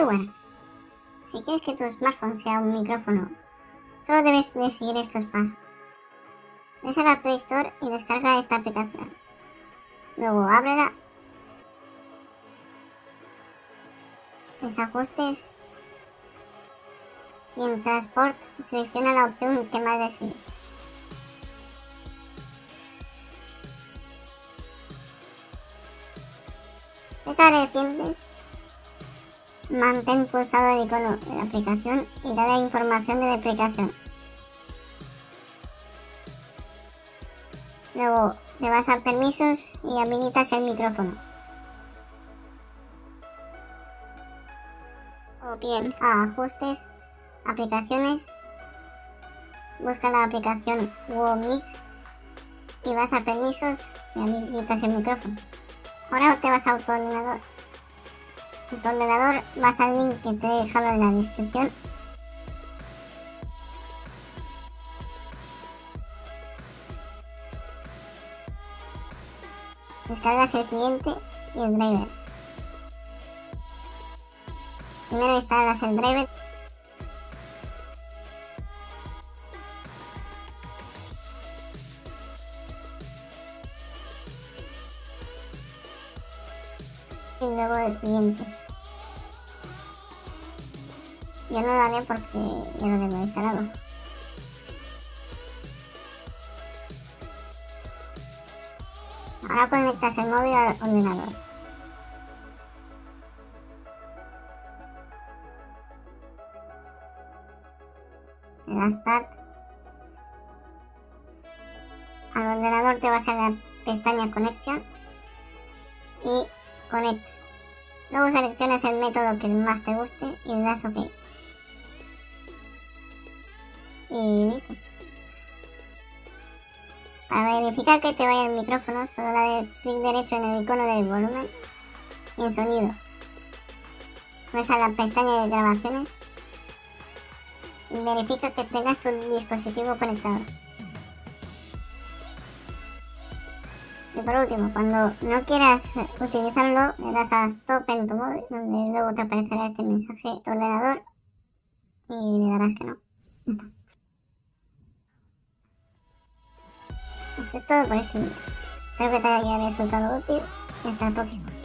buenas. Si quieres que tu smartphone sea un micrófono, solo debes de seguir estos pasos. Ves a la Play Store y descarga esta aplicación. Luego ábrela. Ves ajustes. Y en Transport selecciona la opción que más decides. Ves a recientes. Mantén pulsado el icono de la aplicación y dale información de la aplicación. Luego te vas a permisos y habilitas el micrófono. O bien a ajustes, aplicaciones, busca la aplicación WoMic y vas a permisos y habilitas el micrófono. Ahora te vas a tu ordenador. En tu ordenador vas al link que te he dejado en la descripción. Descargas el cliente y el driver. Primero instalas el driver. Y luego el cliente. Yo no lo haré porque ya lo tengo instalado. Ahora conectas el móvil al ordenador. Le das Start. Al ordenador te vas a la pestaña Conexión y Conecta. Luego seleccionas el método que más te guste y le das OK. Y listo. Para verificar que te vaya el micrófono, solo dale clic derecho en el icono del volumen y en sonido. Ves a la pestaña de grabaciones y verifica que tengas tu dispositivo conectado. Y por último, cuando no quieras utilizarlo, le das a Stop en tu móvil, donde luego te aparecerá este mensaje tu ordenador y le darás que no. Esto es todo por este vídeo. Espero que te haya resultado útil y hasta la próxima.